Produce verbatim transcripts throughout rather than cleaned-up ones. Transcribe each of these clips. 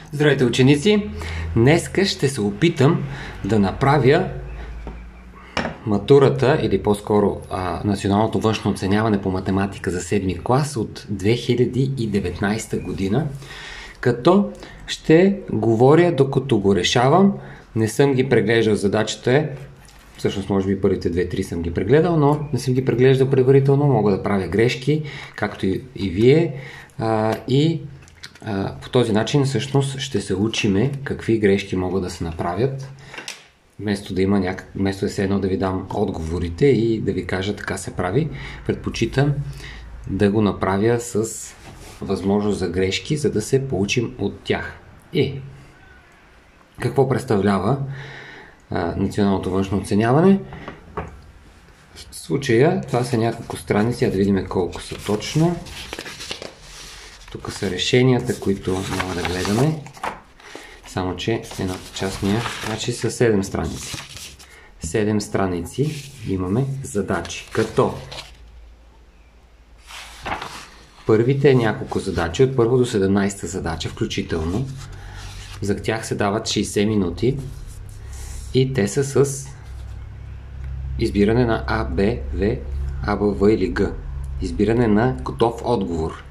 Здравейте, ученици! Днеска ще се опитам да направя матурата, или по-скоро а, националното външно оценяване по математика за седми клас от две хиляди и деветнадесета година, като ще говоря докато го решавам. Не съм ги преглеждал задачата, всъщност може би първите две-три съм ги прегледал, но не съм ги преглеждал предварително, мога да правя грешки, както и, и вие. А, и а, по този начин всъщност ще се учиме какви грешки могат да се направят, вместо да има някак... вместо да се едно да ви дам отговорите и да ви кажа така се прави. Предпочитам да го направя с възможност за грешки, за да се получим от тях. И какво представлява а, националното външно оценяване? В случая това са няколко страници, а да видим колко са точно. Тук са решенията, които няма да гледаме. Само че едната част ми е, значи са седем страници. седем страници имаме задачи. Като първите няколко задачи, от първо до седемнадесета задача включително, за тях се дават шейсет минути и те са с избиране на А, Б, В, А, Б, В или Г. Избиране на готов отговор.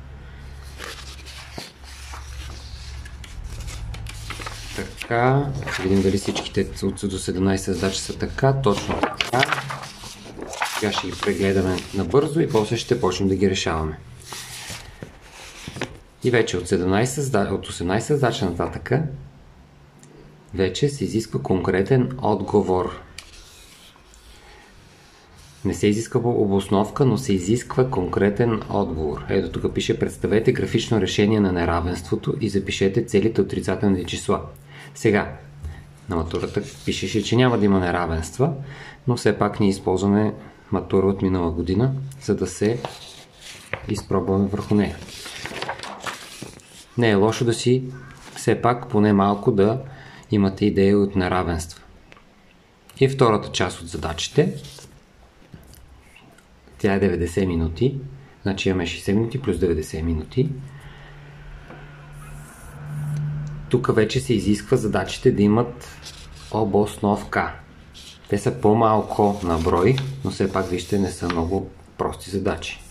Така, ще видим дали всичките от до седемнадесета задачи са така, точно така. Сега ще ги прегледаме набързо и после ще почнем да ги решаваме. И вече от, седемнадесета, от осемнадесета задача нататък вече се изисква конкретен отговор. Не се изисква обосновка, но се изисква конкретен отговор. Ето тук пише: представете графично решение на неравенството и запишете целите отрицателни числа. Сега, на матурата пишеше, че няма да има неравенства, но все пак ние използваме матура от минала година, за да се изпробваме върху нея. Не е лошо да си все пак поне малко да имате идея от неравенства. И втората част от задачите, тя е деветдесет минути, значи имаме шейсет минути плюс деветдесет минути. Тук вече се изисква задачите да имат обосновка. Те са по-малко на брой, но все пак вижте, не са много прости задачи.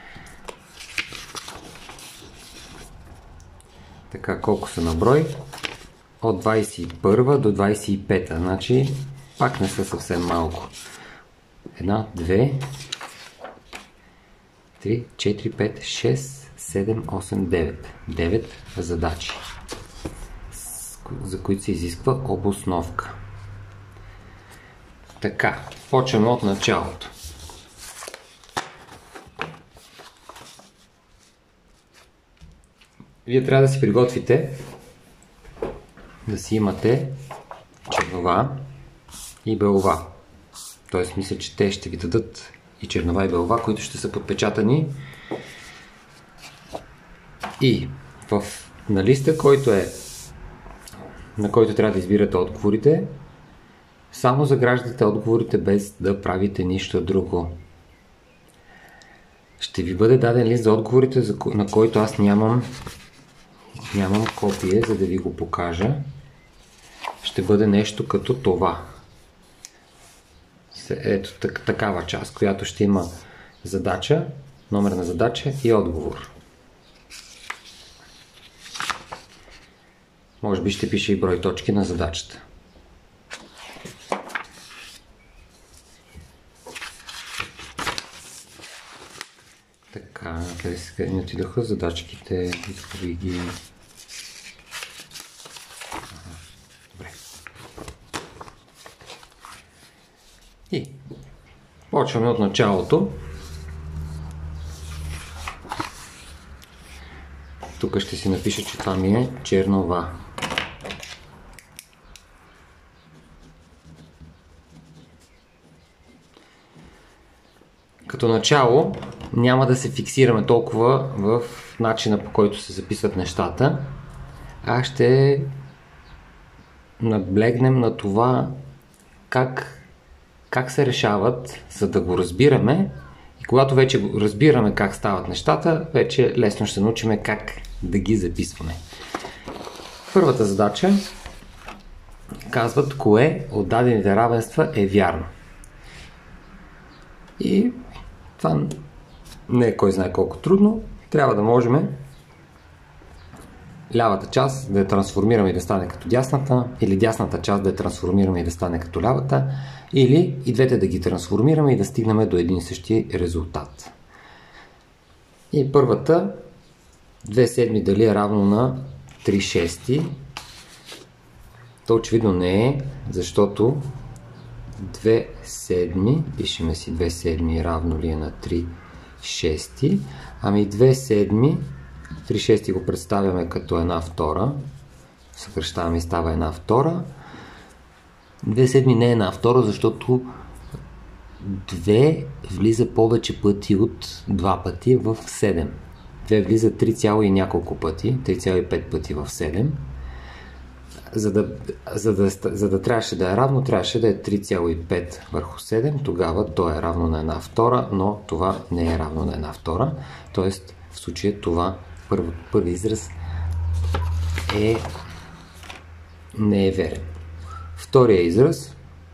Така, колко са на брой? От двадесет и първа до двадесет и пета, значи пак не са съвсем малко. Една, две, три, четири, пет, шест, седем, осем, девет. девет задачи, за които се изисква обосновка. Така, почваме от началото. Вие трябва да си приготвите да си имате чернова и белова. Тоест, мисля, че те ще ви дадат и чернова и белова, които ще са подпечатани. И в, на листа, който е, на който трябва да избирате отговорите, само заграждате отговорите без да правите нищо друго. Ще ви бъде даден лист за отговорите, на който аз нямам, нямам копие, за да ви го покажа. Ще бъде нещо като това. Ето так, такава част, която ще има задача, номер на задача и отговор. Може би ще пише и брой точки на задачата. Така, къде се ни отидоха задачките, изхоби ги. Добре. И почваме от началото. Тук ще си напиша, че това ми е чернова. Като начало няма да се фиксираме толкова в начина, по който се записват нещата, а ще наблегнем на това как, как се решават, за да го разбираме. И когато вече разбираме как стават нещата, вече лесно ще научим как да ги записваме. Първата задача казват кое от дадените равенства е вярно. И това не е кой знае колко трудно. Трябва да можем лявата част да я трансформираме и да стане като дясната, или дясната част да я трансформираме и да стане като лявата, или и двете да ги трансформираме и да стигнем до един и същи резултат. И първата, две седми дали е равно на три шести. То очевидно не е, защото две седми, пишеме си две седми равно ли е на три шести, ами две седми, три шести го представяме като една втора, съкръщаваме и става една втора. две седми не е една втора, защото две влиза повече пъти от два пъти в седем. две влиза три цяло и няколко пъти, три цяло и пет пъти в седем. За да, за, да, за да трябваше да е равно, трябваше да е три цяло и пет върху седем, тогава то е равно на една втора, но това не е равно на една втора. Тоест, в случая това първи, първи израз е, не е верен. Втория израз,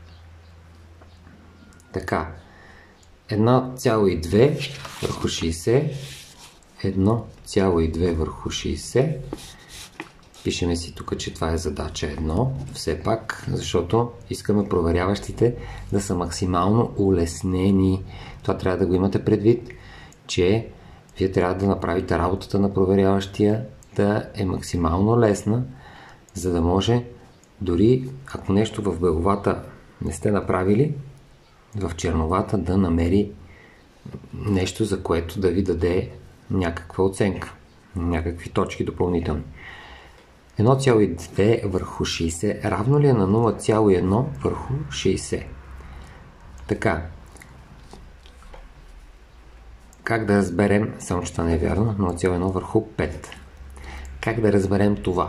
така, едно цяло и две върху шейсет, едно цяло и две върху шейсет. Пишеме си тук, че това е задача едно, все пак, защото искаме проверяващите да са максимално улеснени. Това трябва да го имате предвид, че вие трябва да направите работата на проверяващия да е максимално лесна, за да може, дори ако нещо в беловата не сте направили, в черновата да намери нещо, за което да ви даде някаква оценка, някакви точки допълнителни. едно цяло и две върху шейсет равно ли е на нула цяло и едно върху шейсет? Така. Как да разберем, само че това не е вярно, нула цяло и едно върху пет? Как да разберем това?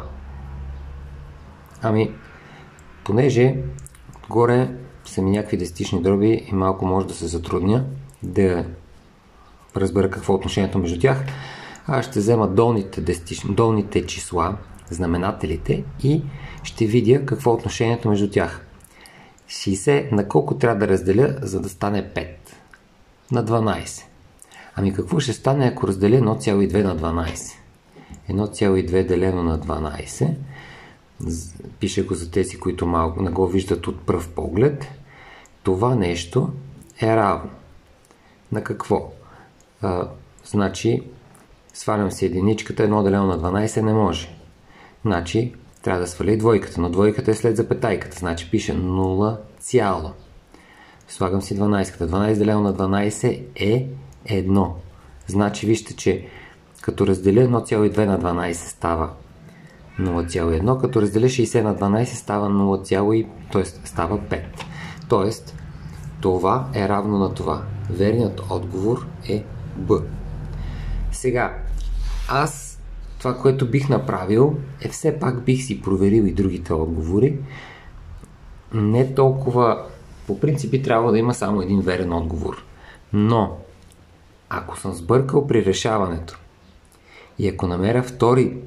Ами, понеже горе са ми някакви десетични дроби и малко може да се затрудня да разбера какво е отношението между тях, аз ще взема долните, десетични, долните числа, знаменателите и ще видя какво е отношението между тях. шейсет на колко трябва да разделя, за да стане пет? На дванайсет. Ами какво ще стане, ако разделя едно цяло и две на дванайсет? едно цяло и две делено на дванайсет. Пише го за тези, които малко не го виждат от пръв поглед. Това нещо е равно на какво? А, значи, свалям си единичката, едно делено на дванайсет не може. Значи, трябва да сваля и двойката, но двойката е след запетайката, значи пише нула цяло. Слагам си дванайсет. дванайсет делено на дванайсет е едно. Значи, вижте, че като разделя едно цяло и две на дванайсет става нула цяло и едно, като разделя шейсет на дванайсет става нула, т.е. става пет. Тоест, това е равно на това. Верният отговор е Б. Сега, аз това, което бих направил, е все пак бих си проверил и другите отговори. Не толкова... По принцип трябва да има само един верен отговор. Но, ако съм сбъркал при решаването и ако намеря втори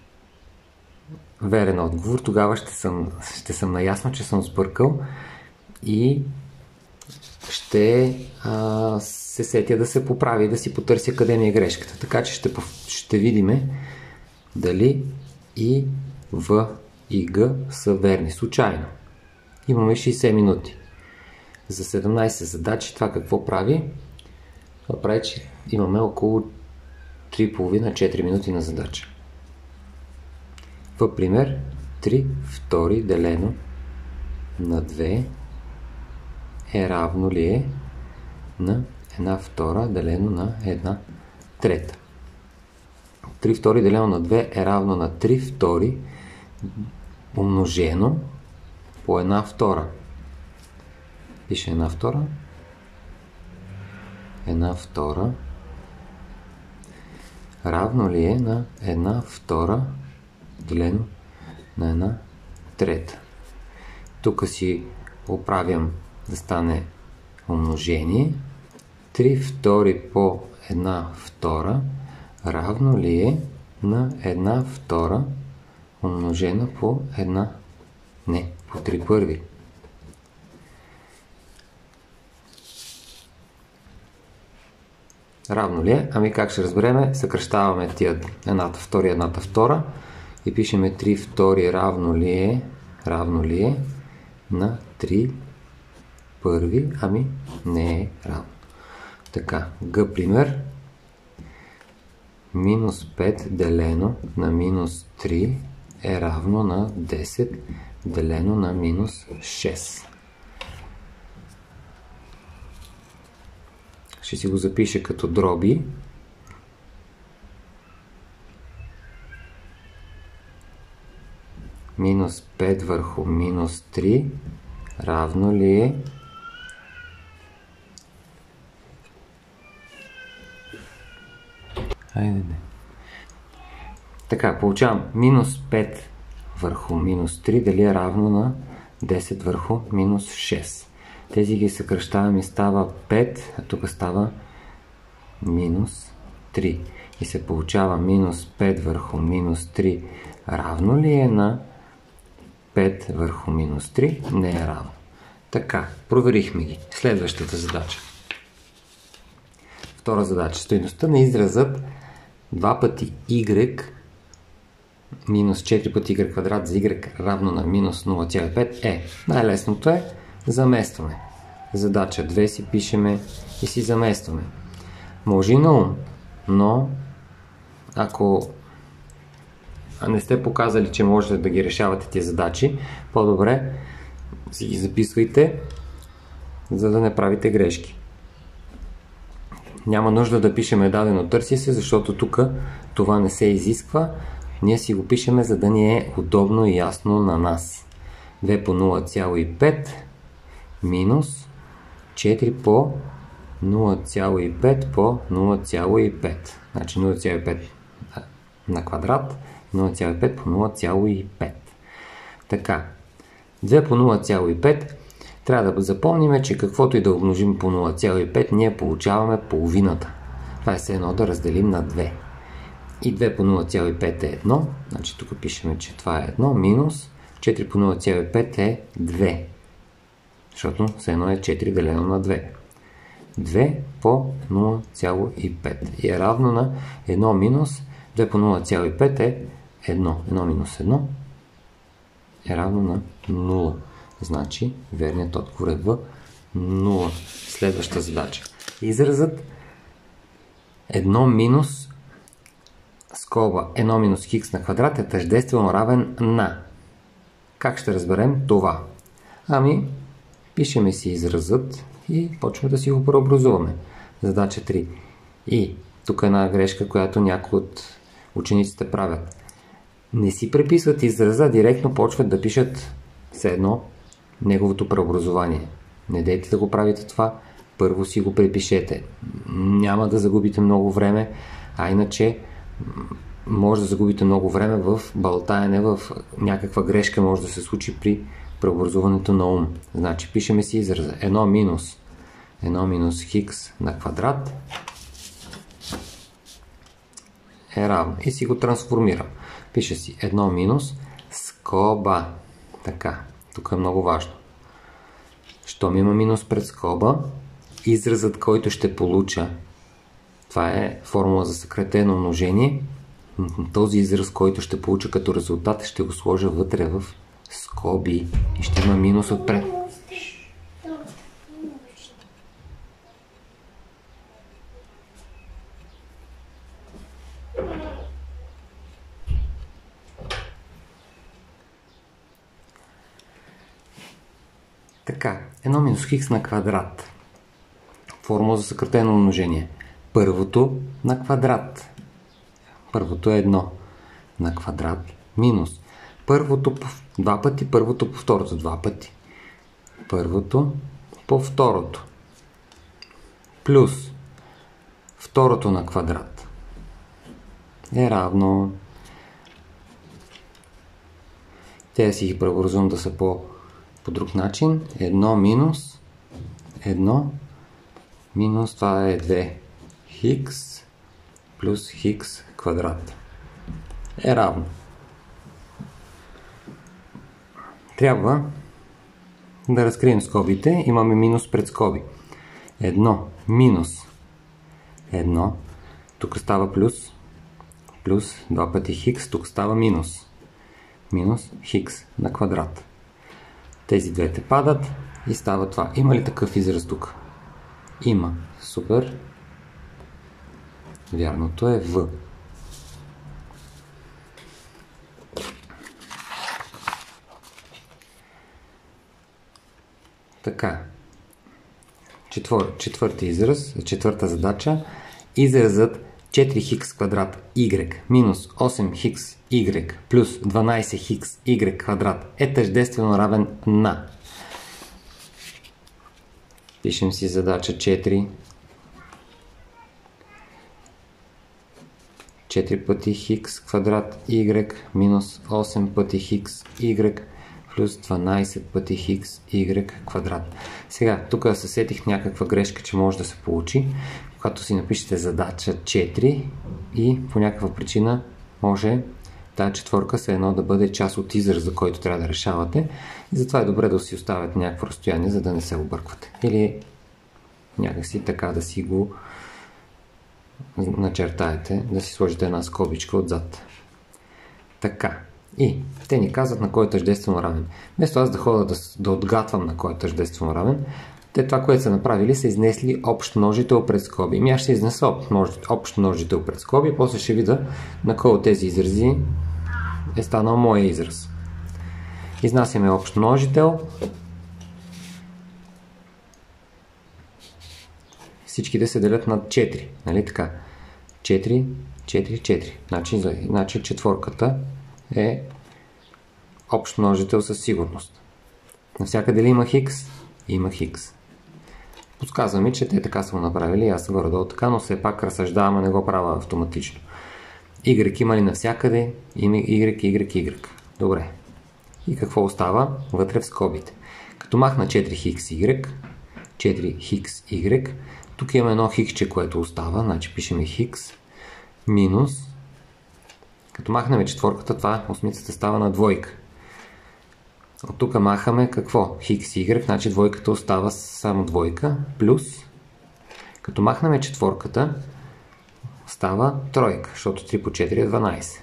верен отговор, тогава ще съм, ще съм наясно, че съм сбъркал и ще а, се сетя да се поправи, да си потърся къде ми е грешката. Така че ще, ще видим дали и В и Г са верни. Случайно. Имаме шейсет минути. За седемнайсет задачи това какво прави? Това прави, че имаме около три и половина до четири минути на задача. В пример, три втори делено на две е равно ли е на една втора делено на една трета. три втори делено на две е равно на три втори умножено по една втора. Пише една втора. една втора равно ли е на една втора делено на една трета. Тук си оправям да стане умножение. три втори по една втора равно ли е на една втора умножена по една, не, по три първи. Равно ли е? Ами как ще разбереме? Съкръщаваме тия едната втора и едната втора и пишеме три втори равно ли е, равно ли е на три първи, ами не е равно. Така, Г пример. Минус пет делено на минус три е равно на десет делено на минус шест. Ще си го запиша като дроби. Минус пет върху минус три равно ли е Айде не. Така, получавам минус пет върху минус три, дали е равно на десет върху минус шест. Тези ги съкръщавам и става пет, а тук става минус три. И се получава минус пет върху минус три равно ли е на пет върху минус три? Не е равно. Така, проверихме ги. Следващата задача. Втора задача. Стойността на изразът два пъти y минус четири пъти y квадрат за y равно на минус нула цяло и пет е. Най-лесното е заместваме. Задача две си пишеме и си заместваме. Може и на ум, но ако не сте показали, че можете да ги решавате тези задачи, по-добре си ги записвайте, за да не правите грешки. Няма нужда да пишеме дадено търси се, защото тук това не се изисква. Ние си го пишеме, за да ни е удобно и ясно на нас. две по нула цяло и пет минус четири по нула цяло и пет по нула цяло и пет. Значи нула цяло и пет на квадрат, нула цяло и пет по нула цяло и пет. Така, две по нула цяло и пет. Трябва да запомним, че каквото и да умножим по нула цяло и пет, ние получаваме половината. Това е все едно да разделим на две. И две по нула цяло и пет е едно. Значи тук пишем, че това е едно минус четири по нула цяло и пет е две. Защото все едно е четири делено на две. две по нула цяло и пет и е равно на едно минус две по нула цяло и пет е едно. едно минус едно е равно на нула. Значи верният отговор е в нула. Следваща задача. Изразът едно минус скоба едно минус хикс на квадрат е тъждествено равен на. Как ще разберем това? Ами, пишеме си изразът и почваме да си го преобразуваме. Задача три. И тук е една грешка, която някои от учениците правят. Не си преписват израза, директно почват да пишат все едно неговото преобразование. Не дейте да го правите това, първо си го препишете. Няма да загубите много време, а иначе може да загубите много време в балтаяне, в някаква грешка може да се случи при преобразуването на ум. Значи пишеме си израза едно минус едно минус хикс на квадрат е равно. И си го трансформирам. Пише си едно минус скоба. Така, тук е много важно. Щом има минус пред скоба, изразът, който ще получа, това е формула за съкратено умножение, този израз, който ще получа като резултат, ще го сложа вътре в скоби и ще има минус отпред. Така, едно минус хикс на квадрат. Формула за съкратено умножение. Първото на квадрат. Първото е едно на квадрат минус. Първото по два пъти, първото по второто два пъти. Първото по второто. Плюс второто на квадрат е равно. Те си ги преобразувам да са по, по друг начин. едно минус едно минус това е две хикс плюс хикс квадрат е равно. трябва да разкрием скобите. Имаме минус пред скоби. едно минус едно. Тук става плюс. Плюс два пъти хикс. Тук става минус. Минус хикс на квадрат. Тези двете падат и става това. Има ли такъв израз тук? Има. Супер. Вярното е В. Така. Четвър, четвърти израз, четвърта задача. Изразът четири хикс квадрат y минус осем хикс y плюс дванайсет хикс y квадрат е тъждествено равен на. Пишем си задача четири. четири пъти хикс квадрат y минус осем пъти хикс y плюс дванайсет пъти хикс y квадрат. Сега, тук се сетих някаква грешка, че може да се получи, когато си напишете задача четири и по някаква причина може тази четвърка се едно да бъде част от израза, който трябва да решавате. И затова е добре да си оставяте някакво разстояние, за да не се обърквате. Или някакси така да си го начертаете, да си сложите една скобичка отзад. Така. И те ни казват на кой е тъждествено равен. Вместо аз да ходя да, да отгатвам на кой е тъждествено равен, те това, което са направили, са изнесли общ множител пред скоби. Ами аз ще изнеса общ множител пред скоби, после ще видя на кой от тези изрази е станал моя израз. Изнасяме общ множител. Всичките се делят на четири. Нали така? четири, четири, четири. Значи, значи четвърката е общ множител със сигурност. Навсякъде ли има хикс? Има хикс. Подсказва ми, че те така са го направили, аз горе-долу така, но все пак разсъждавам, а не го правя автоматично. Y има ли навсякъде? Има Y, Y, Y. Добре. И какво остава? Вътре в скобите. Като махна четири хикс Y, четири хикс Y, тук имаме едно хиксче, което остава, значи пишем хикс минус. Като махнем четвърката, това осмицата става на двойка. От тук махаме какво? Хикс Y, значи двойката остава само двойка, плюс. Като махнем четвърката, става тройка, защото три по четири е дванайсет.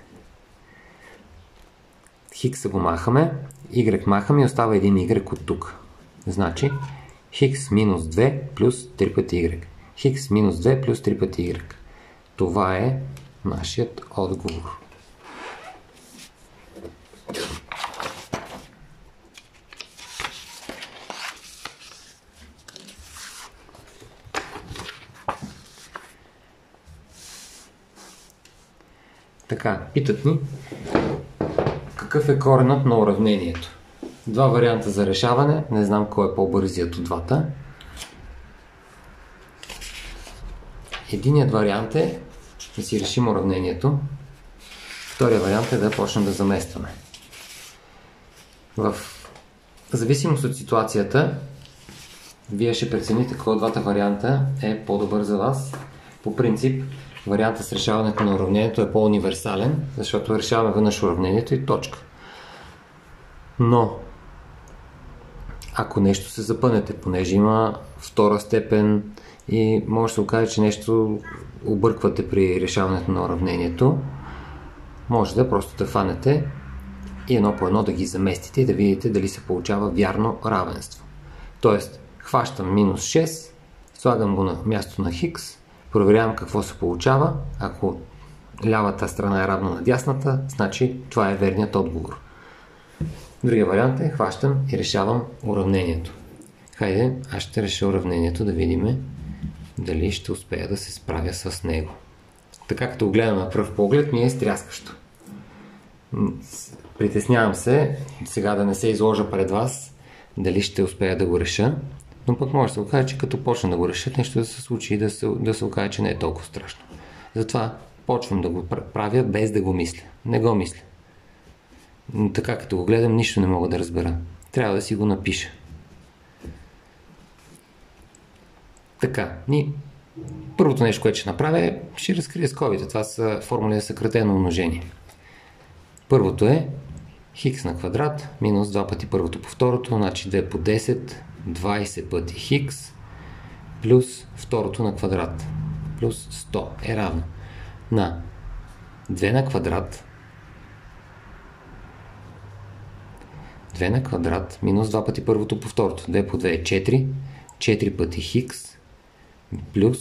Хикса го махаме, Y махаме и остава един Y от тук. Значи, хикс минус две плюс три пъти Y. Хикс минус две плюс три пъти Y. Това е нашият отговор. Така, питат ни какъв е коренът на уравнението. Два варианта за решаване, не знам кой е по-бързият от двата. Единият вариант е да си решим уравнението. Вторият вариант е да почнем да заместваме. В зависимост от ситуацията, вие ще прецените кой от двата варианта е по-добър за вас. По принцип, вариантът с решаването на уравнението е по-универсален, защото решаваме веднъж уравнението и точка. Но, ако нещо се запънете, понеже има втора степен и може да се окаже, че нещо обърквате при решаването на уравнението, може да просто да фанете и едно по едно да ги заместите и да видите дали се получава вярно равенство. Тоест, хващам минус шест, слагам го на място на хикс, проверявам какво се получава. Ако лявата страна е равна на дясната, значи това е верният отговор. Другия вариант е хващам и решавам уравнението. Хайде, аз ще реша уравнението да видим дали ще успея да се справя с него. Така като го гледам на пръв поглед, ми е стряскащо. Притеснявам се сега да не се изложа пред вас дали ще успея да го реша, но пък може да се окаже, че като почна да го реша, нещо да се случи и да се, да се окаже, че не е толкова страшно. Затова почвам да го правя без да го мисля. Не го мисля. Но така като го гледам, нищо не мога да разбера. Трябва да си го напиша. Така, и първото нещо, което ще направя е, ще разкрия скобите. Това са формули за съкратено умножение. Първото е хикс на квадрат минус два пъти първото по второто, значи две по десет, двайсет пъти хикс плюс второто на квадрат плюс сто е равно на две на квадрат две на квадрат минус два пъти първото по второто. две по две е четири. четири пъти хикс плюс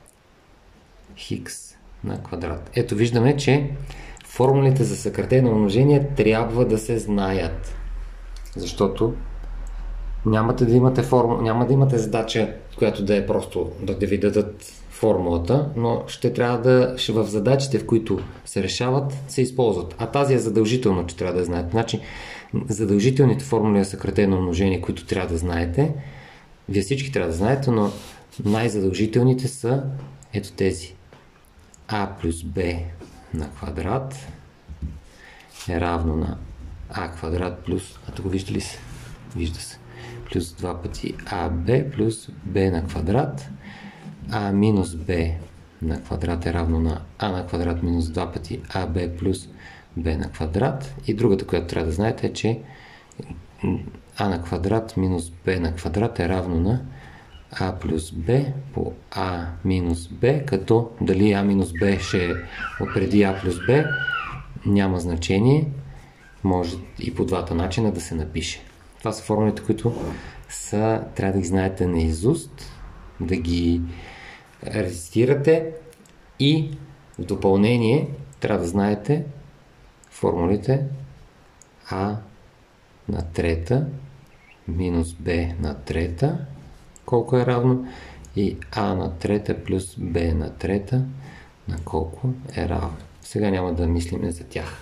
хикс на квадрат. Ето виждаме, че формулите за съкратено умножение трябва да се знаят. Защото нямате да имате формула, няма да имате задача, която да е просто да ви дадат формулата, но ще трябва да, ще в задачите, в които се решават, се използват. А тази е задължително, че трябва да знаете. Значи, задължителните формули за съкратено умножение, които трябва да знаете, вие всички трябва да знаете, но най-задължителните са ето тези. А плюс Б на квадрат е равно на А квадрат плюс, а тук вижда ли се? Вижда се. Плюс два пъти А Б плюс Б на квадрат. А минус Б на квадрат е равно на А на квадрат минус два пъти А Б плюс Б на квадрат. И другата, която трябва да знаете е, че А на квадрат минус Б на квадрат е равно на А плюс Б по А минус Б, като дали А минус Б ще е преди А плюс Б, няма значение. Може и по двата начина да се напише. Това са формулите, които са, трябва да ги знаете наизуст, да ги рецитирате и в допълнение трябва да знаете формулите А на трета минус Б на трета, колко е равно, и А на трета плюс Б на трета на колко е равно. Сега няма да мислим за тях.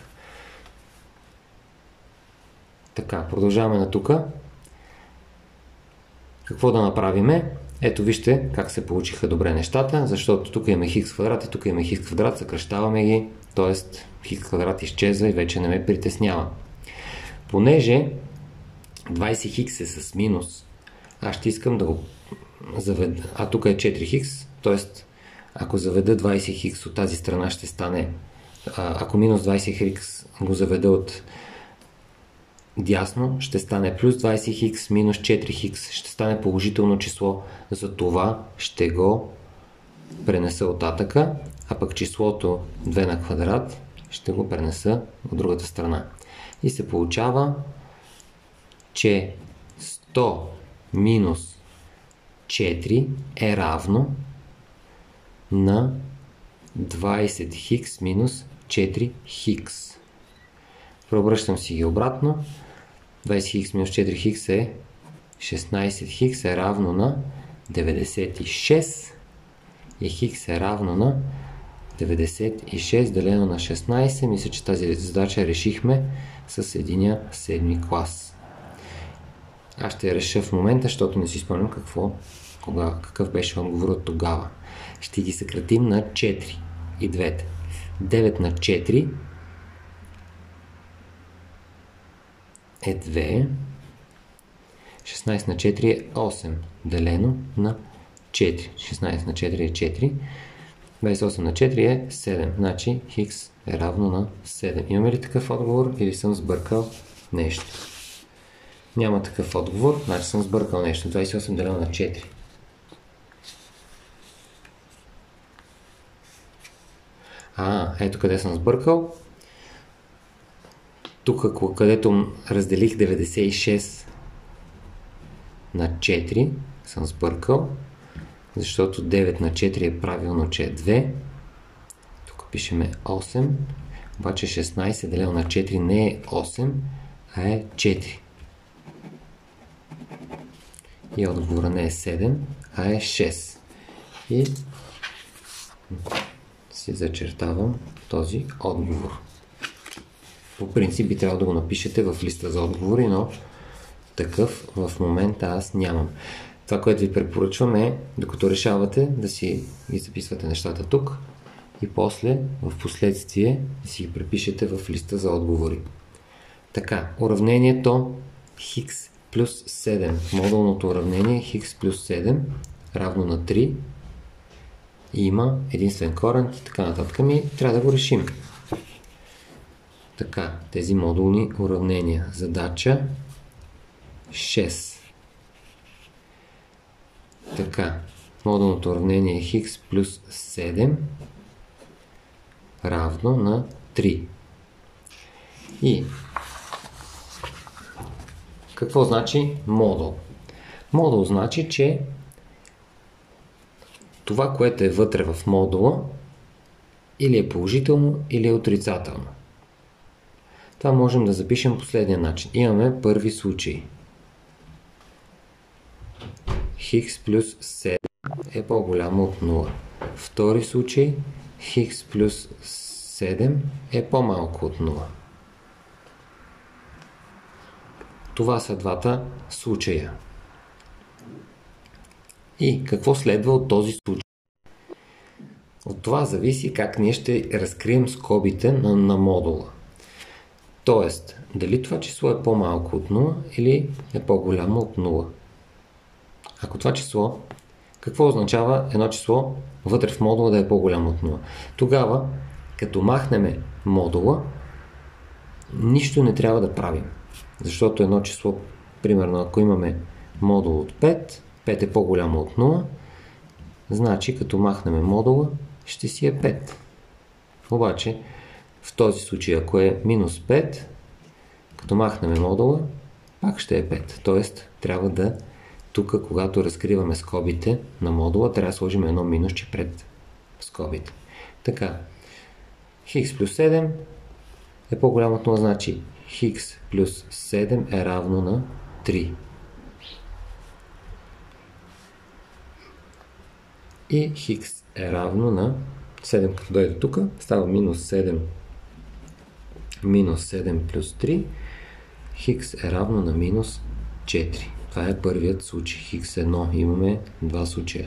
Така, продължаваме на тук. Какво да направиме? Ето вижте как се получиха добре нещата, защото тук имаме хикс квадрат и тук имаме хикс квадрат, съкръщаваме ги, т.е. хикс квадрат изчезва и вече не ме притеснява. Понеже двайсет хикс е с минус, аз ще искам да го заведа, а тук е четири хикс, т.е. ако заведа двайсет хикс от тази страна ще стане, ако минус двайсет хикс го заведа от дясно, ще стане плюс двайсет хикс минус четири хикс, ще стане положително число, за това ще го пренеса от атака, а пък числото две на квадрат ще го пренеса от другата страна. И се получава, че сто минус четири е равно на двайсет хикс минус четири хикс. Преобръщам си ги обратно. двайсет хикс минус четири хикс е шестнайсет хикс е равно на деветдесет и шест и хикс е равно на деветдесет и шест делено на шестнайсет. Мисля, че тази задача решихме с единия седми клас. Аз ще я реша в момента, защото не си спомням какво, кога, какъв беше отговорът тогава. Ще ги съкратим на четири и двете. девет на четири е две. шестнайсет на четири е осем. Делено на четири. шестнайсет на четири е четири. двайсет и осем на четири е седем. Значи хикс е равно на седем. Имаме ли такъв отговор или съм сбъркал нещо? Няма такъв отговор, значи съм сбъркал нещо. двайсет и осем делено на четири. А, ето къде съм сбъркал. Тук, където разделих деветдесет и шест на четири, съм сбъркал, защото девет на четири е правилно, че е две. Тук пишеме осем, обаче шестнайсет делено на четири не е осем, а е четири. И отговора не е седем, а е шест. И си зачертавам този отговор. По принцип би трябвало да го напишете в листа за отговори, но такъв в момента аз нямам. Това, което ви препоръчвам е, докато решавате, да си ги записвате нещата тук и после, в последствие, да си ги препишете в листа за отговори. Така, уравнението хикс плюс седем, модулното уравнение хикс плюс седем равно на три, и има единствен корен и така нататък. Ми трябва да го решим. Така, тези модулни уравнения. Задача шест. Така, модулното уравнение е х плюс седем равно на три. И какво значи модул? Модул значи, че това, което е вътре в модула, или е положително, или е отрицателно. Това можем да запишем последния начин. Имаме първи случай. Х плюс седем е по-голямо от нула. Втори случай. Х плюс седем е по-малко от нула. Това са двата случая. И какво следва от този случай? От това зависи как ние ще разкрием скобите на, на модула. Тоест, дали това число е по-малко от нула или е по-голямо от нула. Ако това число, какво означава едно число вътре в модула да е по-голямо от нула? Тогава, като махнем модула, нищо не трябва да правим. Защото едно число, примерно ако имаме модул от пет, пет е по-голямо от нула, значи като махнем модула, ще си е пет. Обаче, в този случай, ако е минус пет, като махнем модула, пак ще е пет. Тоест, трябва да, тук, когато разкриваме скобите на модула, трябва да сложим едно минусче пред скобите. Така, х плюс седем е по-голямо от нула, значи х плюс седем е равно на три. И х е равно на седем, като дойде тук, става минус седем. Минус седем плюс три. Х е равно на минус четири. Това е първият случай. х едно. Имаме два случая.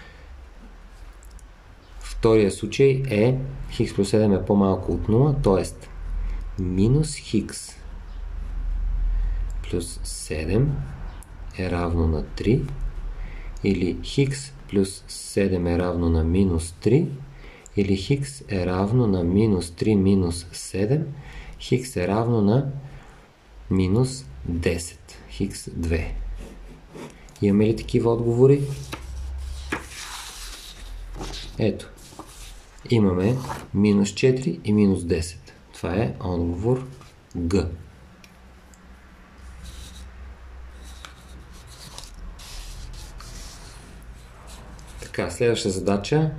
Вторият случай е х плюс седем е по-малко от нула, т.е. минус х плюс седем е равно на три, или х плюс седем е равно на минус три, или х е равно на минус три минус седем, х е равно на минус десет, х две. Имаме ли такива отговори? Ето, имаме минус четири и минус десет. Това е отговор Г. Така, следваща задача.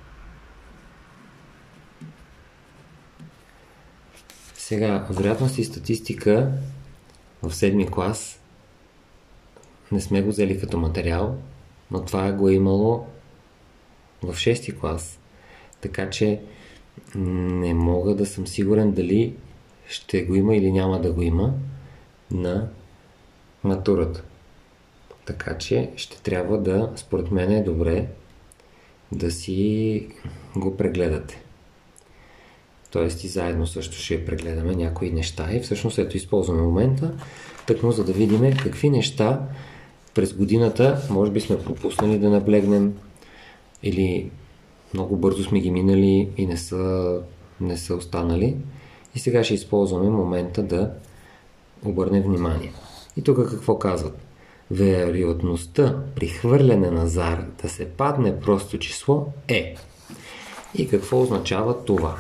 Сега, вероятност и статистика в седми клас не сме го взели като материал, но това го е имало в шести клас. Така че не мога да съм сигурен дали ще го има или няма да го има на матурата. Така че ще трябва да, според мен е добре да си го прегледате. Тоест и заедно също ще прегледаме някои неща и всъщност ето използваме момента, тъкмо за да видим какви неща през годината може би сме пропуснали да наблегнем или много бързо сме ги минали и не са, не са останали. И сега ще използваме момента да обърнем внимание. И тук какво казват? Вероятността при хвърляне на зар да се падне просто число е. И какво означава това?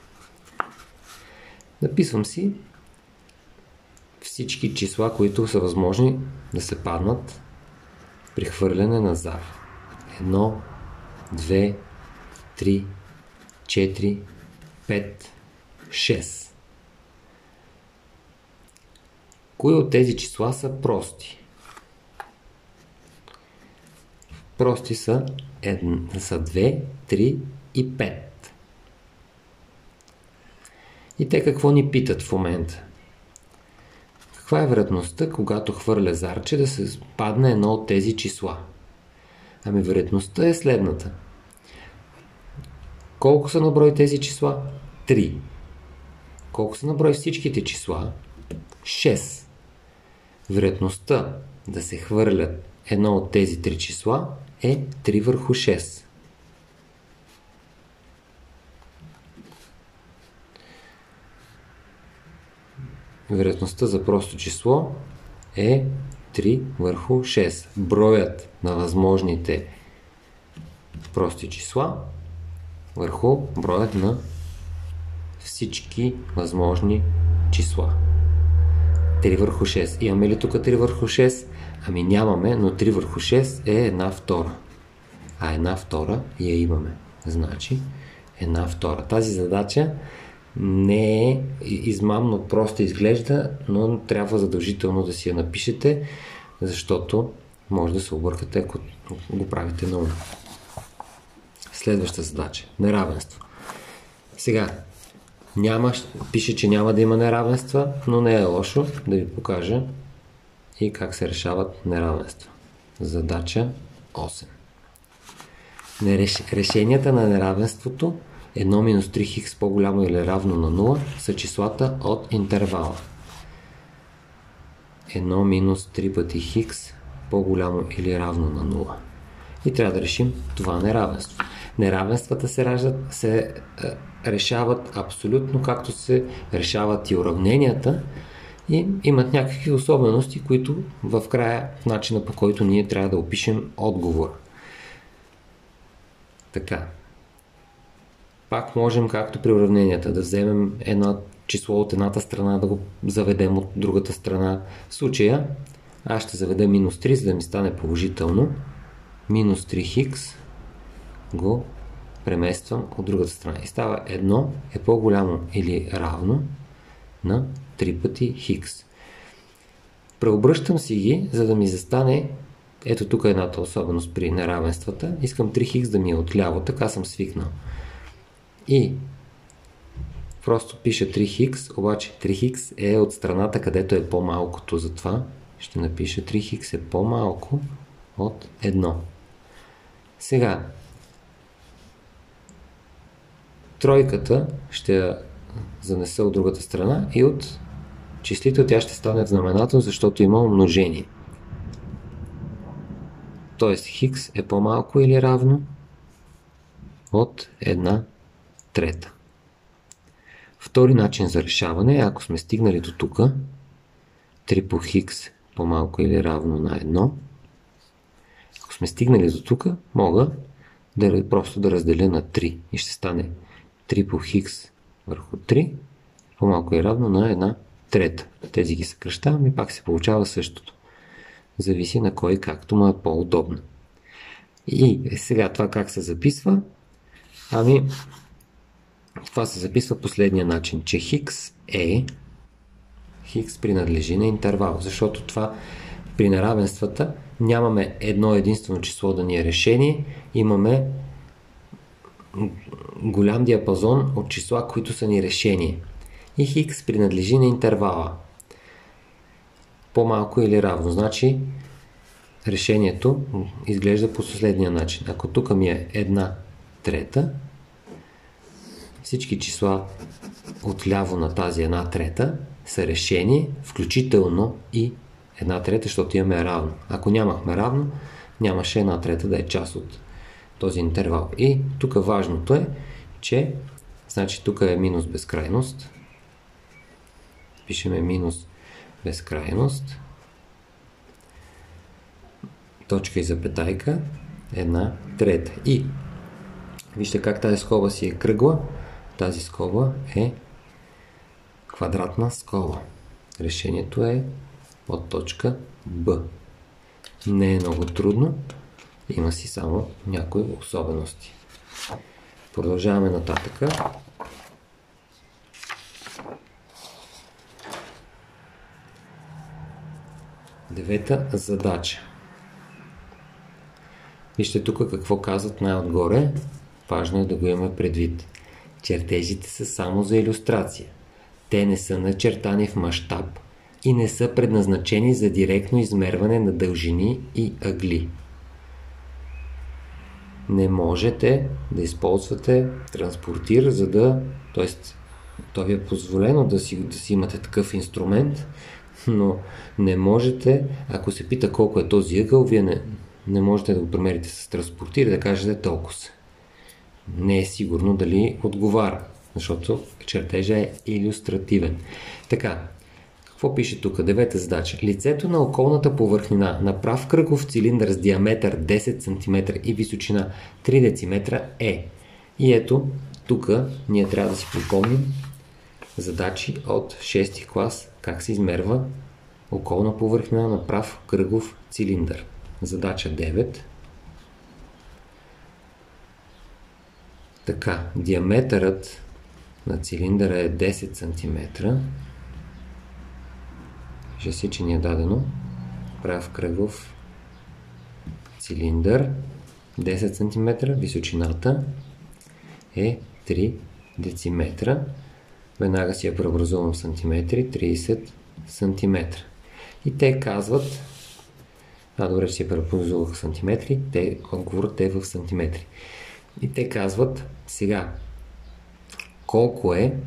Написвам си всички числа, които са възможни да се паднат при хвърляне на зар. едно, две, три, четири, пет, шест. Кои от тези числа са прости? Прости са, една, са две, три и пет. И те какво ни питат в момента? Каква е вероятността, когато хвърля зарче, да се падне едно от тези числа? Ами вероятността е следната. Колко са на брой тези числа? три. Колко са на брой всичките числа? шест. Вероятността да се хвърлят едно от тези три числа е три върху шест. вероятността за просто число е три върху шест. Броят на възможните прости числа върху броят на всички възможни числа. три върху шест. Имаме ли тук три върху шест? Ами нямаме, но три върху шест е една втора. А една втора я имаме. Значи една втора. Тази задача не е измамно, просто изглежда, но трябва задължително да си я напишете, защото може да се объркате, ако го правите на ум. Следваща задача. Неравенство. Сега, няма, пише, че няма да има неравенства, но не е лошо да ви покажа и как се решават неравенства. Задача осем. Решенията на неравенството едно минус три хикс по-голямо или равно на нула са числата от интервала. едно минус три пъти хикс по-голямо или равно на нула. И трябва да решим това неравенство. Неравенствата се, раждат, се е, решават абсолютно както се решават и уравненията и имат някакви особености, които в края начина, по който ние трябва да опишем отговор. Така. Пак можем, както при уравненията, да вземем едно число от едната страна, да го заведем от другата страна. В случая аз ще заведа минус три, за да ми стане положително. Минус три хикс го премествам от другата страна. И става едно е по-голямо или равно на три пъти хикс. Преобръщам си ги, за да ми застане, ето тук е едната особеност при неравенствата. Искам три хикс да ми е отляво, така съм свикнал. И просто пиша три хикс, обаче три хикс е от страната, където е по-малкото. Затова ще напиша три хикс е по-малко от едно. Сега, тройката ще я занеса от другата страна и от числите тя ще стане в знаменател, защото има умножение. Тоест хикс е по-малко или равно от една трета. Втори начин за решаване е, ако сме стигнали до тук, три по хикс по-малко или равно на едно. Ако сме стигнали до тук, мога да, просто да разделя на три и ще стане три по хикс върху три по-малко или равно на една трета. Тези ги съкръщавам и пак се получава същото. Зависи на кой както му е по-удобно. И сега това как се записва? Ами, това се записва последния начин, че хикс е хикс принадлежи на интервал, защото това при неравенствата нямаме едно единствено число да ни е решение, имаме голям диапазон от числа, които са ни решение. И хикс принадлежи на интервала. По-малко или равно. Значи решението изглежда по последния начин. Ако тук ми е една трета, всички числа отляво на тази една трета са решение, включително и една трета, защото имаме равно. Ако нямахме равно, нямаше една трета да е част от този интервал. И тук важното е, че значи тук е минус безкрайност. Пишеме минус безкрайност. Точка и запетайка. Една трета. И вижте как тази скоба си е кръгла. Тази скоба е квадратна скоба. Решението е от точка Б. Не е много трудно. Има си само някои особености. Продължаваме нататък. Девета задача. Вижте тук какво казват най-отгоре. Важно е да го имаме предвид. Чертежите са само за илюстрация. Те не са начертани в мащаб и не са предназначени за директно измерване на дължини и ъгли. Не можете да използвате транспортир, за да... т.е. то ви е позволено да си, да си имате такъв инструмент, но не можете, ако се пита колко е този ъгъл, вие не, не можете да го премерите с транспортир и да кажете толкова се. Не е сигурно дали отговаря, защото чертежа е илюстративен. Така, Какво пише тук? Девета задача. Лицето на околната повърхнина на прав кръгов цилиндър с диаметър десет сантиметра и височина три дециметра е. И ето, тук ние трябва да си припомним задачи от шести клас, как се измерва околна повърхнина на прав кръгов цилиндър. Задача девет. Така, диаметърът на цилиндъра е десет сантиметра. Вижда се, че ни е дадено прав кръгов цилиндър десет сантиметра, височината е три дециметра. Веднага си я преобразувам в сантиметри, тридесет сантиметра. И те казват, а добре, че си я преобразувах в сантиметри, те, отговорът е в сантиметри. И те казват сега колко е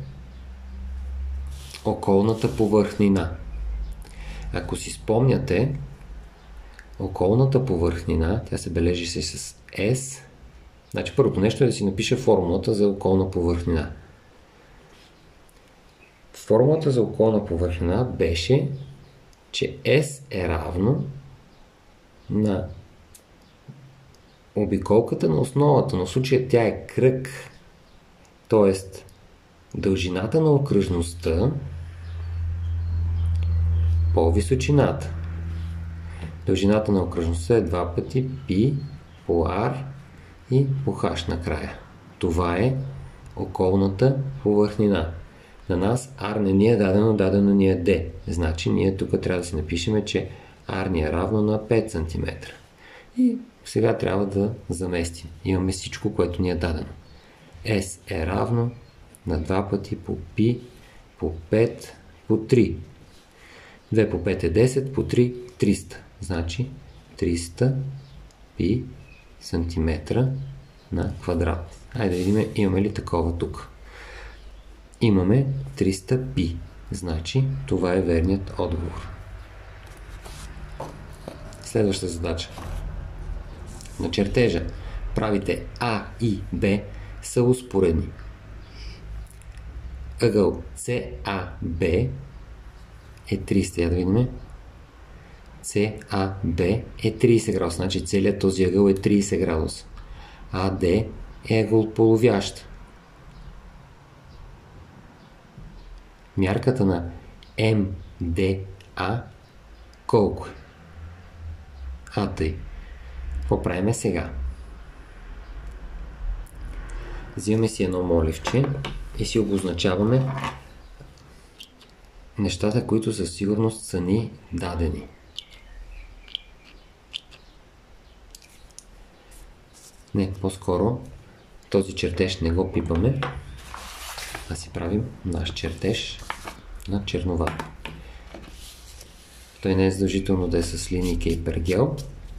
околната повърхнина. Ако си спомняте, околната повърхнина, тя се бележи се с S. Значи първото нещо е да си напиша формулата за околна повърхнина. Формулата за околна повърхнина беше, че S е равно на обиколката на основата, но в случая тя е кръг, т.е. дължината на окръжността по височината. Дължината на окръжността е два пъти π по r и по h накрая. Това е околната повърхнина. На нас r не ни е дадено, дадено ни е d. Значи ние тук трябва да си напишем, че r ни е равно на пет сантиметра. И сега трябва да заместим. Имаме всичко, което ни е дадено. S е равно на два пъти по π по пет по три. две по пет е десет, по три триста. Значи триста π сантиметра на квадрат. Айде да видим, имаме ли такова тук. Имаме триста π. Значи това е верният отговор. Следваща задача. На чертежа правите А и Б са успоредни. Ъгъл С А Б е триста. Я да видим. С А Б е тридесет градуса. Значи целият този ъгъл е тридесет градуса. А Д е ъгъл половящ. Мярката на М Д А колко е? А тъй. Какво правим сега? Взимаме си едно моливче и си обозначаваме нещата, които със сигурност са ни дадени. Не, по-скоро този чертеж не го пипаме, а си правим наш чертеж на черновата. Той не е задължително да е с линейка и пергел.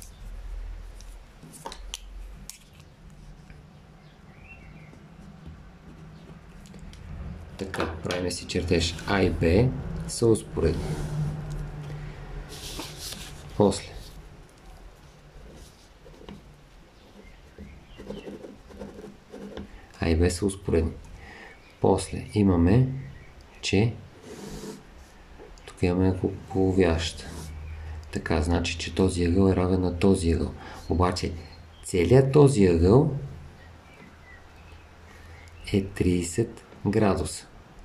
Така, правим си чертеж А и Б са успоредни. После А и Б са успоредни. После имаме, че тук имаме половящ. Така, значи, че този ъгъл е равен на този ъгъл. Обаче, целият този ъгъл е тридесет градуса.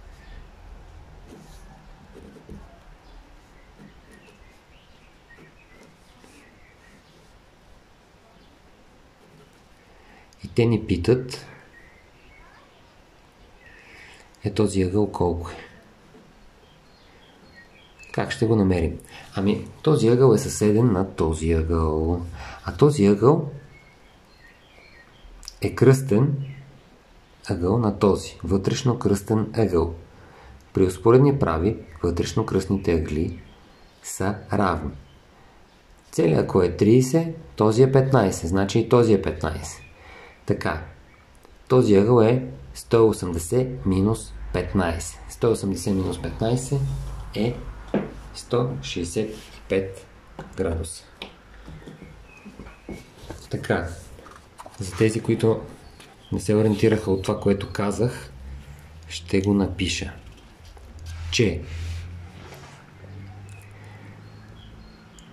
И те ни питат е този ъгъл колко е. Как ще го намерим? Ами, този ъгъл е съседен на този ъгъл. А този ъгъл е кръстен ъгъл на този. Вътрешно кръстен ъгъл. При успоредни прави, вътрешно кръстните ъгли са равни. Целият ако е тридесет, този е петнайсет. Значи и този е петнайсет. Така, този ъгъл е сто и осемдесет минус петнайсет. сто и осемдесет минус петнайсет е сто шейсет и пет градуса. Така, за тези, които не се ориентираха от това, което казах, ще го напиша, че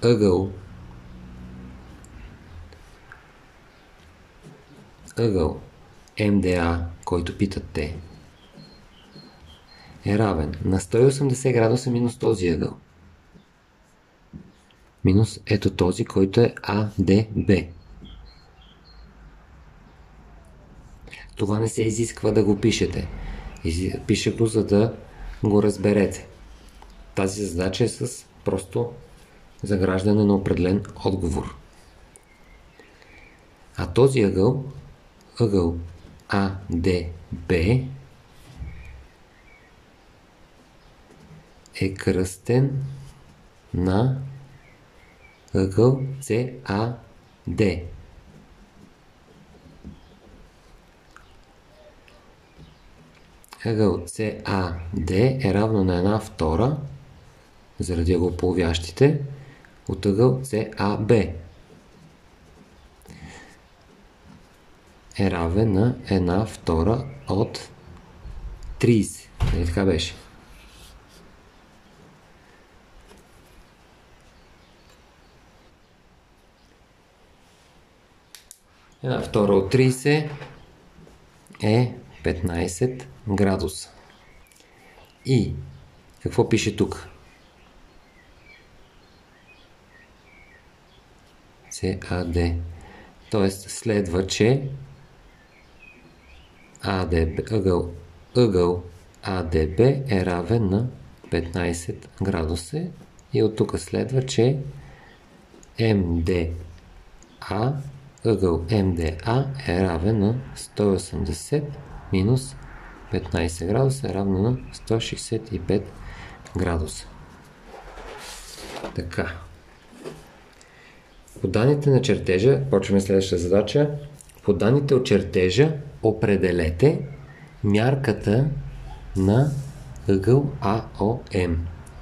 ъгъл ъгъл М Д А, който питат те, е равен на сто и осемдесет градуса минус този ъгъл. Минус ето този, който е А Д Б. Това не се изисква да го пишете. Пише го, за да го разберете. Тази задача е с просто заграждане на определен отговор. А този ъгъл, ъгъл А Д Б, е кръстен на ъгъл С А Д. Ъгъл С А Д е равно на една втора, заради ъгълополовящите, от ъгъл С А Б. Е равен на една втора от трийсет. Нали така беше? Една втора от трийсет е петнайсет градуса. И какво пише тук? С А Д. Тоест следва, че А Д Б, ъгъл, ъгъл А Д Б е равен на петнайсет градуса и от тук следва, че М Д А, ъгъл М Д А е равен на сто и осемдесет минус петнайсет градуса е равно на сто шейсет и пет градуса. Така. По данните на чертежа, почваме следващата задача. По данните от чертежа определете мярката на ъгъл А О М.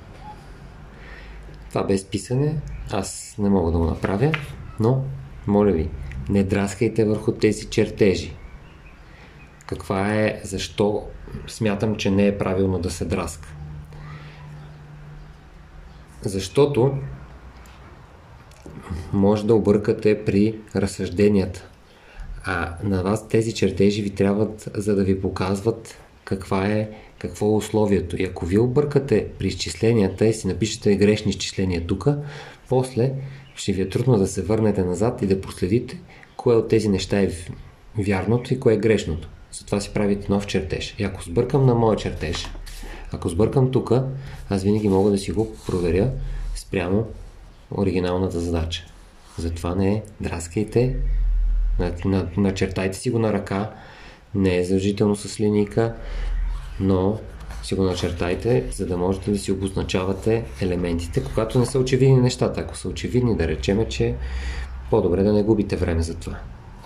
Това без писане аз не мога да го направя, но моля ви, не драскайте върху тези чертежи. Каква е, защо смятам, че не е правилно да се драска? Защото може да объркате при разсъжденията. А на вас тези чертежи ви трябват, за да ви показват каква е, какво е условието. И ако ви объркате при изчисленията и си напишете грешни изчисления тук, после ще ви е трудно да се върнете назад и да проследите кое от тези неща е вярното и кое е грешното. Затова си правите нов чертеж. И ако сбъркам на моя чертеж, ако сбъркам тук, аз винаги мога да си го проверя спрямо оригиналната задача. Затова не драскайте, начертайте си го на ръка, не е задължително с линейка, но си го начертайте, за да можете да си обозначавате елементите, когато не са очевидни нещата. Ако са очевидни, да речеме, че по-добре да не губите време за това.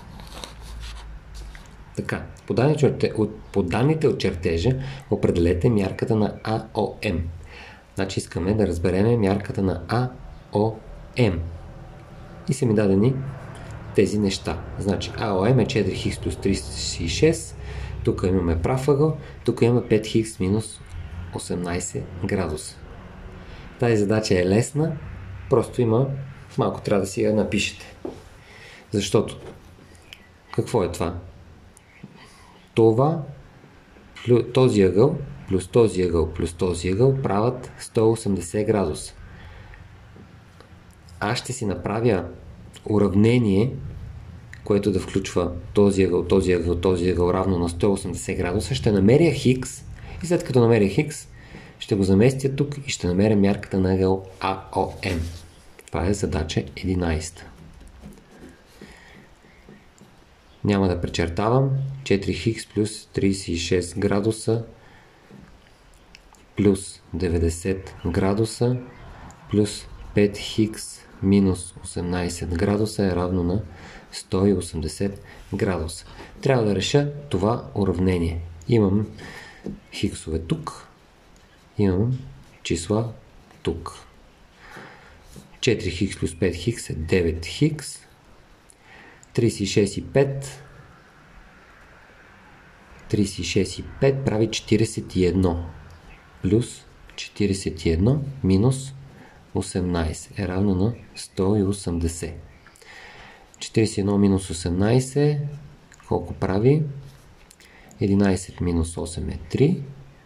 Така, по данните от, по данните от чертежа определете мярката на А О М. Значи искаме да разберем мярката на А О М. И са ми дадени тези неща. Значи А О М е четири хикс плюс трийсет и шест, тук имаме прав ъгъл, тук имаме пет хикс минус осемнайсет градуса. Тази задача е лесна, просто има, малко трябва да си я напишете. Защото, какво е това? Това, този ъгъл, плюс този ъгъл, плюс този ъгъл правят сто и осемдесет градуса. Аз ще си направя уравнение, което да включва този ъгъл, този ъгъл, този ъгъл равно на сто и осемдесет градуса. Ще намеря хикс и след като намеря хикс, ще го заместя тук и ще намеря мярката на ъгъл А О М. Това е задача единайсета. Няма да пречертавам. четири хикс плюс трийсет и шест градуса плюс деветдесет градуса плюс пет хикс минус осемнайсет градуса е равно на сто и осемдесет градуса. Трябва да реша това уравнение. Имам хиксове тук, имам числа тук. четири хикс плюс пет хикс е девет хикс, трийсет и шест и пет, трийсет и шест и пет прави четирийсет и едно, плюс четирийсет и едно минус осемнайсет е равно на сто и осемдесет. четирийсет и едно минус осемнайсет колко прави? единайсет минус осем е три.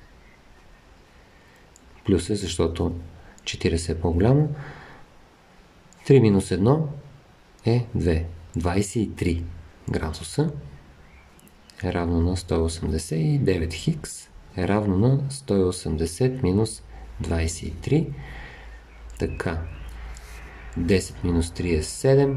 Плюс е, защото четирийсет е по-голямо. три минус едно е две. двайсет и три градуса е равно на сто и осемдесет и девет хикс е равно на сто и осемдесет минус двайсет и три. Така. десет минус три е седем.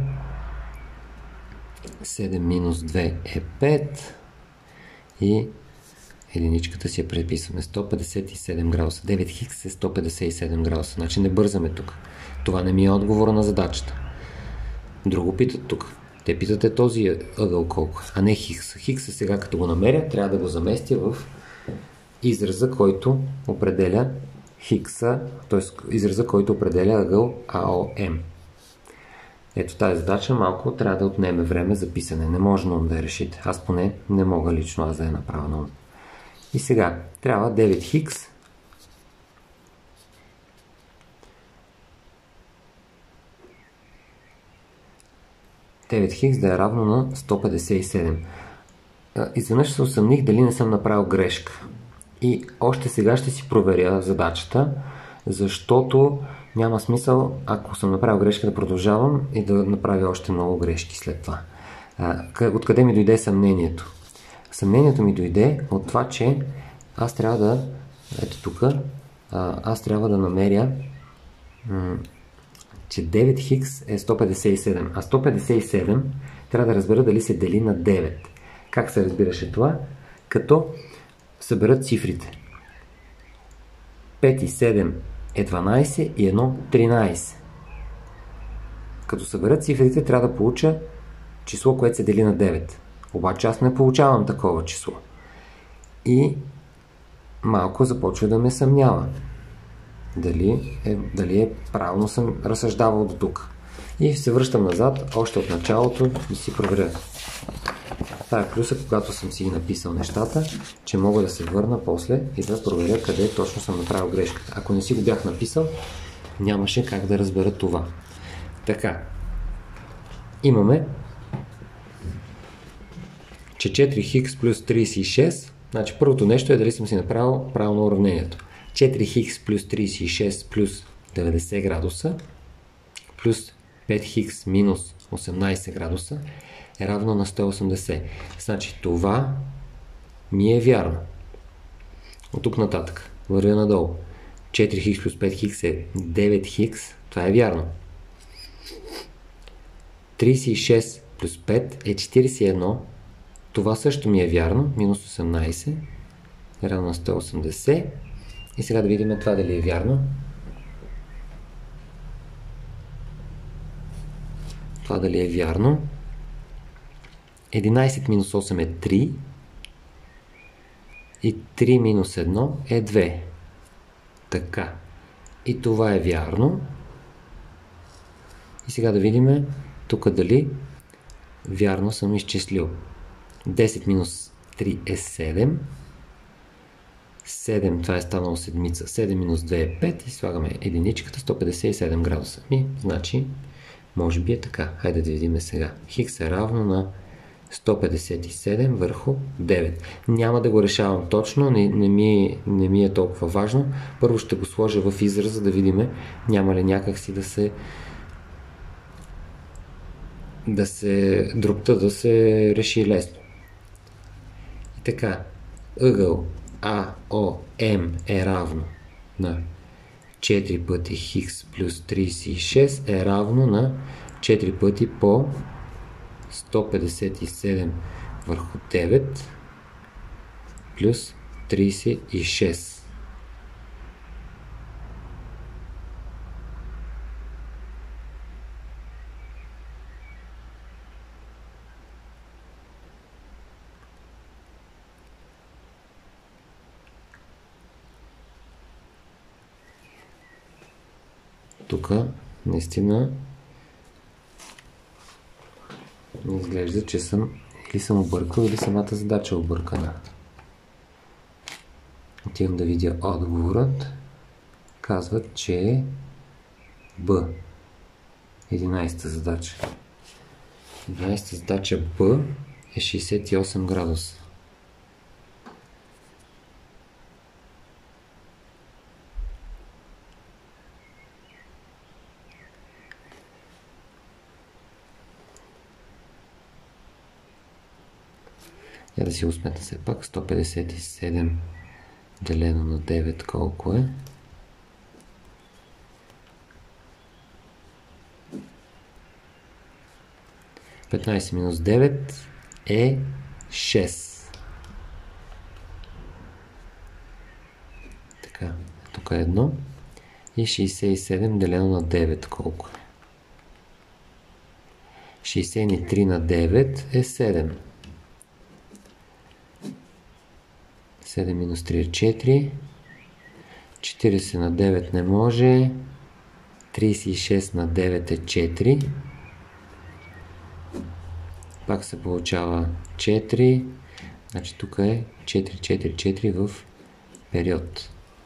седем минус две е пет. И единичката си я преписваме. сто петдесет и седем градуса. девет хикс е сто петдесет и седем градуса. Значи не бързаме тук. Това не ми е отговора на задачата. Друго питат тук. Те питате този ъгъл колко, а не хикс. Хикса сега като го намеря, трябва да го заместя в израза, който определя хикса, т.е. израза, който определя ъгъл А О М. Ето тази задача малко трябва да отнеме време за писане. Не може на ум да я решите. Аз поне не мога лично аз да я направя на ум. И сега трябва девет хикс девет хикс да е равно на сто петдесет и седем. Изведнъж се усъмних дали не съм направил грешка. И още сега ще си проверя задачата, защото няма смисъл, ако съм направил грешка, да продължавам и да направя още много грешки след това. Откъде ми дойде съмнението? Съмнението ми дойде от това, че аз трябва да, ето тук, аз трябва да намеря, че девет хикс е сто петдесет и седем, а сто петдесет и седем трябва да разбера дали се дели на девет. Как се разбираше това? Като съберат цифрите. пет и седем е дванайсет и едно тринайсет. Като съберат цифрите, трябва да получа число, което се дели на девет. Обаче аз не получавам такова число. И малко започва да ме съмнява. Дали е, дали е правилно съм разсъждавал до тук. И се връщам назад, още от началото да си проверя. Това е плюса, когато съм си написал нещата, че мога да се върна после и да проверя къде точно съм направил грешката. Ако не си го бях написал, нямаше как да разбера това. Така. Имаме, че четири хикс плюс трийсет и шест, значи първото нещо е дали съм си направил правилно уравнението. четири хикс плюс трийсет и шест плюс деветдесет градуса плюс пет хикс минус осемнайсет градуса е равно на сто и осемдесет. Значи това ми е вярно. От тук нататък вървя надолу. четири хикс плюс пет хикс е девет хикс. Това е вярно. трийсет и шест плюс пет е четирийсет и едно. Това също ми е вярно. Минус осемнайсет е равно на сто и осемдесет. И сега да видим това дали е вярно. Това дали е вярно. единайсет минус осем е три. И три минус едно е две. Така. И това е вярно. И сега да видим тук дали вярно съм изчислил. десет минус три е седем. седем, това е станало седмица. седем минус две е пет и слагаме единичката, сто петдесет и седем градуса. И, значи, може би е така. Хайде да видим сега. Хикс е равно на сто петдесет и седем върху девет. Няма да го решавам точно, не, не, ми, не ми е толкова важно. Първо ще го сложа в израз, за да видим няма ли някакси да се да се дробта да се реши лесно. И така, ъгъл А О М е равно на четири пъти хикс плюс трийсет и шест е равно на четири пъти по сто петдесет и седем върху девет плюс трийсет и шест. Тук наистина ми изглежда, че съм или съм объркал, или самата задача е объркана. Отивам да видя отговорът. Казват, че Б. единайсета задача. единайсета задача Б е шейсет и осем градуса. Я да си го сметна все пак. сто петдесет и седем делено на девет колко е? петнайсет минус девет е шест. Така, тук е едно. И шейсет и седем делено на девет колко е? шейсет и три на девет е седем. седем минус три е четири. четирийсет на девет не може. трийсет и шест на девет е четири. Пак се получава четири. Значи тук е четири, четири, четири в период.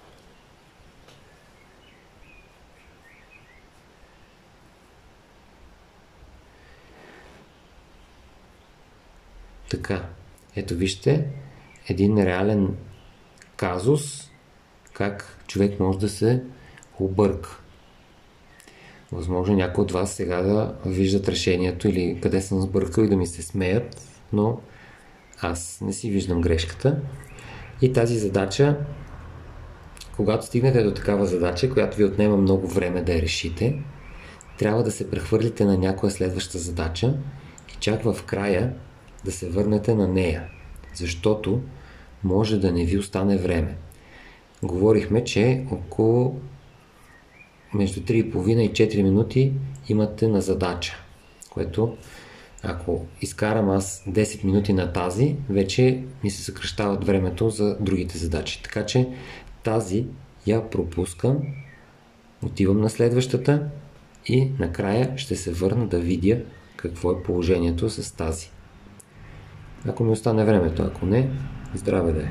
Така, ето вижте един реален казус, как човек може да се обърка. Възможно някои от вас сега да виждат решението или къде съм сбъркал и да ми се смеят, но аз не си виждам грешката. И тази задача, когато стигнете до такава задача, която ви отнема много време да я решите, трябва да се прехвърлите на някоя следваща задача и чак в края да се върнете на нея, защото може да не ви остане време. Говорихме, че около между три и половина и четири минути имате на задача, което ако изкарам аз десет минути на тази, вече ми се съкращават времето за другите задачи. Така че тази я пропускам, отивам на следващата и накрая ще се върна да видя какво е положението с тази. Ако ми остане времето, ако не, здраве да е.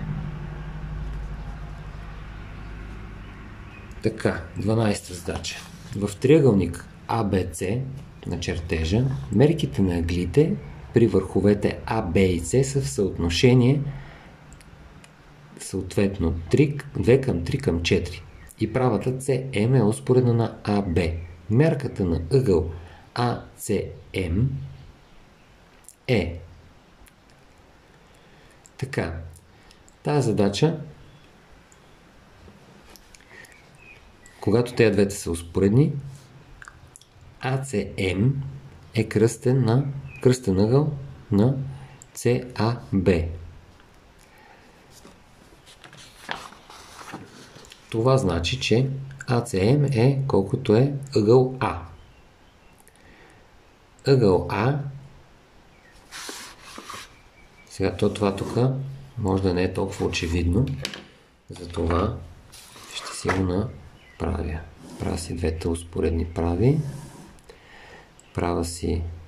Така, дванайсета задача. В триъгълник А Б С на чертежа, мерките на ъглите при върховете А, Б и С са в съотношение съответно две към три към четири. И правата С М е успоредна на А Б. Мярката на ъгъл А С М е така. Тази задача, когато тези двете са успоредни, А С М е кръстен на кръстен ъгъл на С А Б. Това значи, че А С М е колкото е ъгъл А. Ъгъл А, сега това тук може да не е толкова очевидно, затова ще си го направя. Правя си двете успоредни прави. Правя си